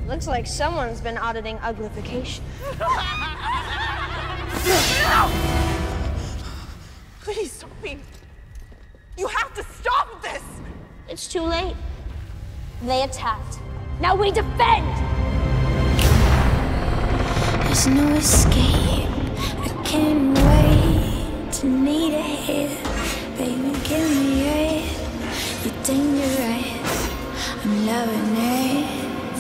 Looks like someone's been auditing uglification. Please, Sophie. You have to stop this! It's too late. They attacked. Now we defend! There's no escape. I can't wait to need it. Baby, give me it. You're dangerous. I'm loving it.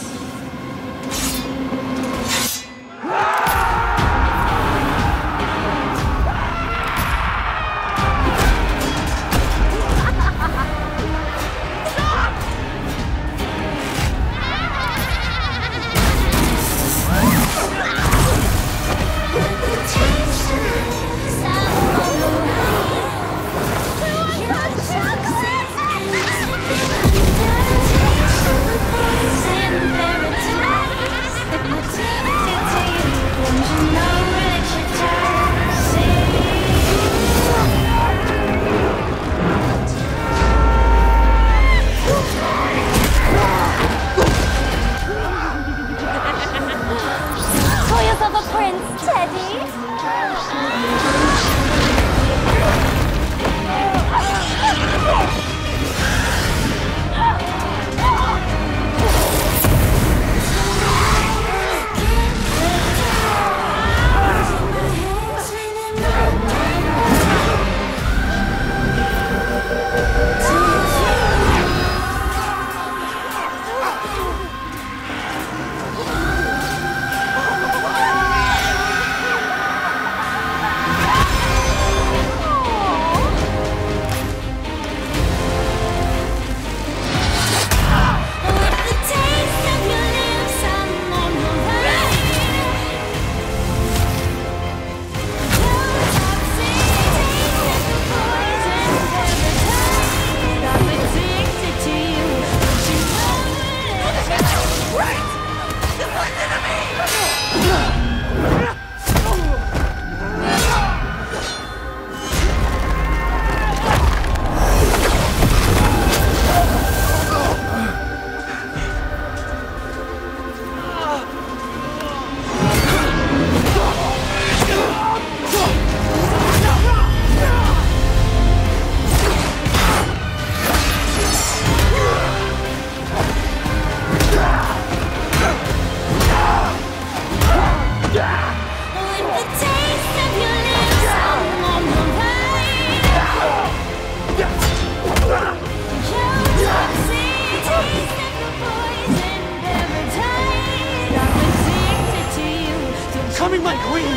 Becoming my queen!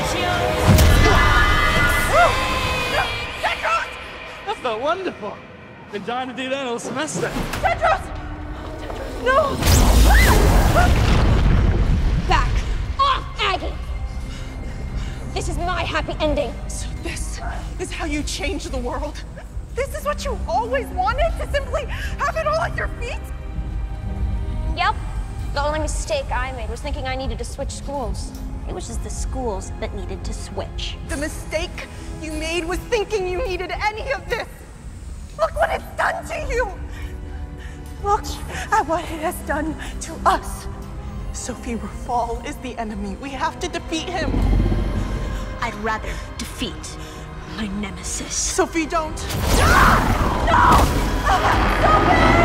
Tedros! That felt wonderful. Been dying to do that all semester. Tedros! No! Back off, Aggie! This is my happy ending. So this is how you change the world? This is what you always wanted? To simply have it all at your feet? Yep. The only mistake I made was thinking I needed to switch schools. It was just the schools that needed to switch. The mistake you made was thinking you needed any of this. Look what it's done to you. Look at what it has done to us. Sophie Rafal is the enemy. We have to defeat him. I'd rather defeat my nemesis. Sophie, don't. No! No! Sophie!